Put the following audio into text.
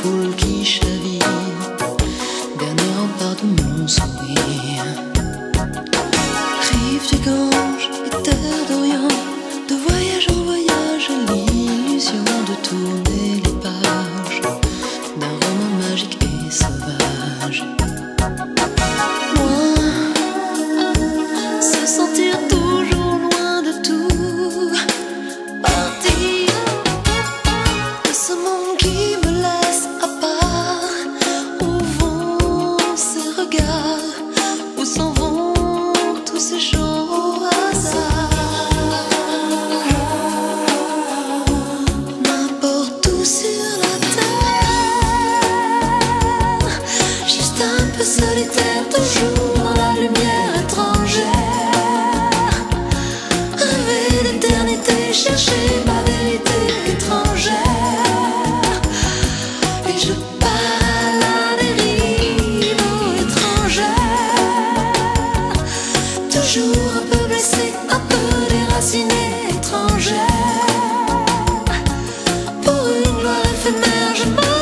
foule qui chavire, dernier rempart de mon sourire. Rive du Gange et terre d'Orient, de voyage en voyage, l'illusion de tourner les pages d'un roman magique et sauvage. Loin, se sentir toujours loin de tout, partir de ce monde qui me laisse à part. Où vont ces regards, où s'en vont tous ces jours au hasard. N'importe où sur la terre, juste un peu solitaire, toujours dans la lumière étrangère. Rêver d'éternité, chercher ma vérité étrangère. Et je pars à la dérive étrangère, toujours un peu blessé, un peu déraciné, étrangère. Pour une gloire éphémère, je me